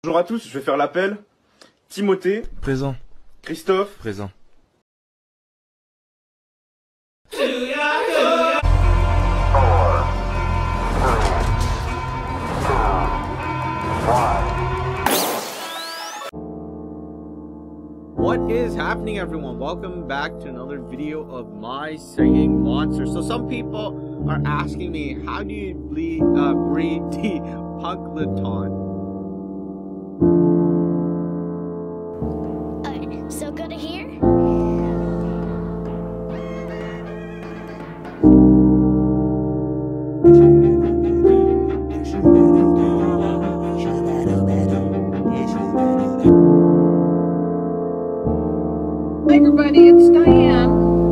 Bonjour à tous, je vais faire l'appel. Timothée. Présent. Christophe. Présent. What is happening, everyone? Welcome back to another video of my singing monster. So some people are asking me, how do you breed the Pugleton? So go to here. Hi everybody, it's Diane.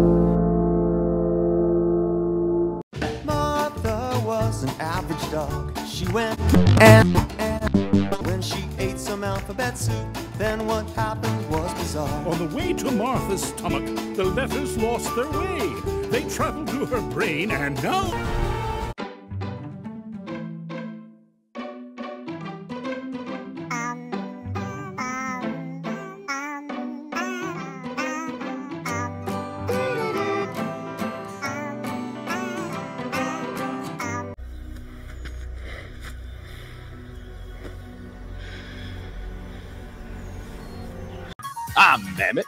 Martha was an average dog. She went and when she ate some alphabet soup, then what happened was bizarre. On the way to Martha's stomach, the letters lost their way. They traveled to her brain and now... I'm Mammoth.